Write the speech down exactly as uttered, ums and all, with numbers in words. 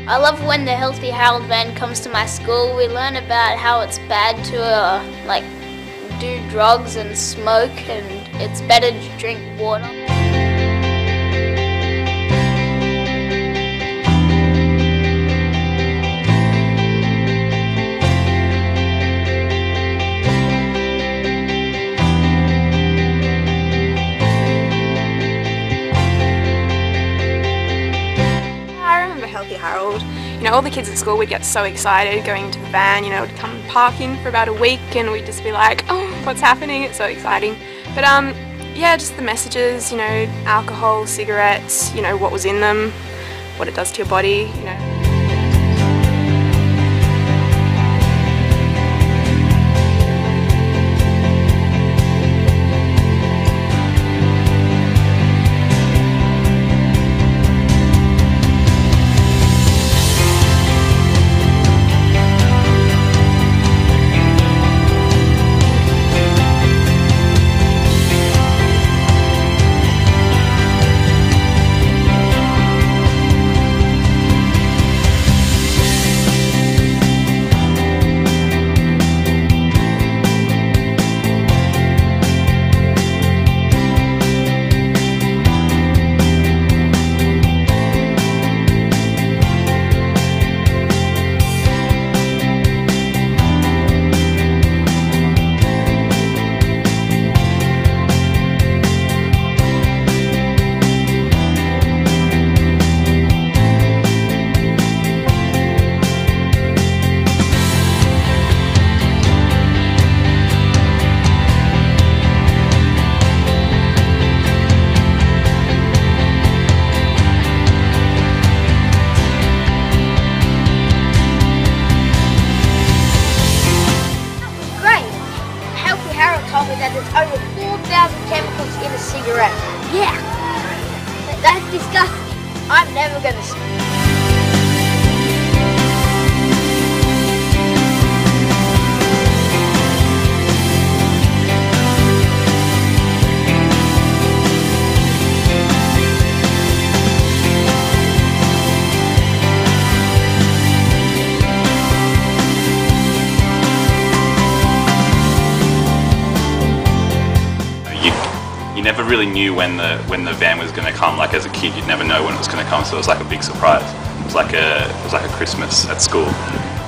I love when the Healthy Harold van comes to my school. We learn about how it's bad to uh, like do drugs and smoke, and it's better to drink water. Healthy Harold. You know, all the kids at school would get so excited going into the van, you know, would come parking for about a week and we'd just be like, oh, what's happening? It's so exciting. But um, yeah, just the messages, you know, alcohol, cigarettes, you know, what was in them, what it does to your body, you know. That there's over four thousand chemicals in a cigarette. Yeah, that's disgusting. I'm never going to smoke. You never really knew when the when the van was going to come. Like as a kid, you'd never know when it was going to come, so it was like a big surprise. It was like a it was like a Christmas at school.